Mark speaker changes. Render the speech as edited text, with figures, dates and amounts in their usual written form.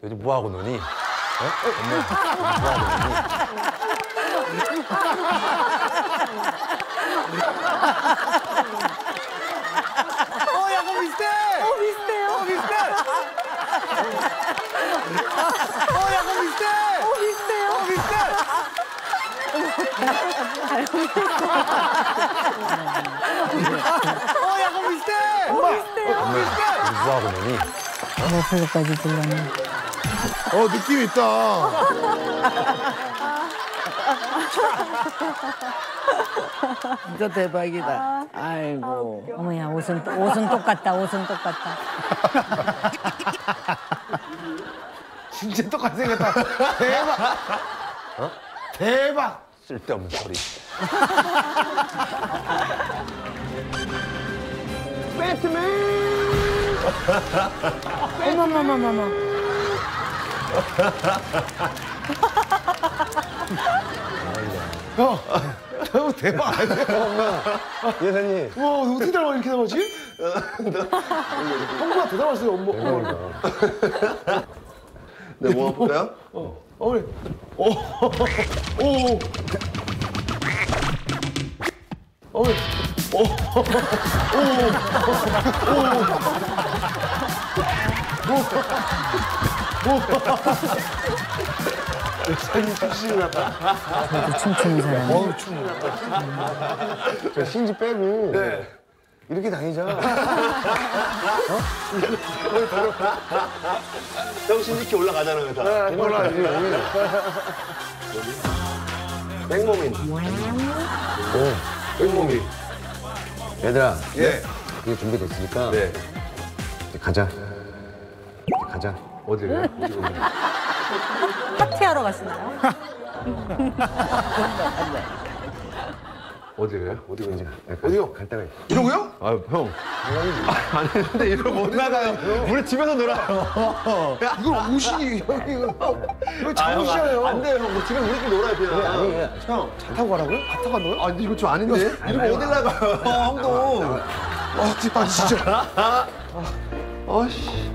Speaker 1: 요즘 뭐하고 노니? 엄마, 요즘 뭐하고 노니?
Speaker 2: 약간 비슷해.
Speaker 3: 비슷해요.
Speaker 2: 비슷해. 약간 비슷해.
Speaker 3: 비슷해요.
Speaker 2: 비슷해. 약간 비슷해.
Speaker 1: 엄마, 요즘 뭐하고 노니?
Speaker 3: 머플러까지 들렸네.
Speaker 2: 느낌 있다.
Speaker 4: 진짜 대박이다. 아이고.
Speaker 3: 어머야, 옷은 똑같다. 옷은 똑같다.
Speaker 2: 진짜 똑같이 생겼다. 대박. 대박.
Speaker 1: 쓸데없는 소리.
Speaker 3: 어머머머머머.
Speaker 2: 너무 대박 아니야?
Speaker 1: 예사님.
Speaker 2: 와, 어떻게 닮아 이렇게 닮았지? 형보다 더 닮았어요, 엄마.
Speaker 1: 네, 뭐 볼까요?
Speaker 2: 어머니. 오. 어머니. 예산이 출신이 났다.
Speaker 3: 그래도 춤추는 사람.
Speaker 2: 춤.
Speaker 1: 저 신지 빼고
Speaker 2: 네.
Speaker 1: 이렇게 다니잖아. 형 신지키 올라가잖아요, 다.
Speaker 2: 올라가지.
Speaker 1: 백모민. 백모민. 얘들아.
Speaker 2: 예.
Speaker 1: 이게 준비됐으니까.
Speaker 2: 네.
Speaker 1: 이제 가자. 가자.
Speaker 2: 어디를?
Speaker 3: 파티하러 가시나요?
Speaker 2: 어디를?
Speaker 1: 어디로 이제?
Speaker 2: 어디요?
Speaker 1: 갈 데가 있어.
Speaker 2: 이러고요?
Speaker 1: 아, 형. 아니, 근데 이러고 못 나가요. 우리 집에서 놀아요.
Speaker 2: 이걸 옷이 형이 이거 잠옷이잖아요.
Speaker 1: 안 돼요, 형. 집에 우리끼리 놀아요, 그냥.
Speaker 2: 아니, 형, 차 타고 가라고요? 차 타고 간다고요?
Speaker 1: 아, 근데 이거 좀 아닌데? 이러고 어딜 나가요, 형도.
Speaker 2: 진짜.
Speaker 1: 아씨.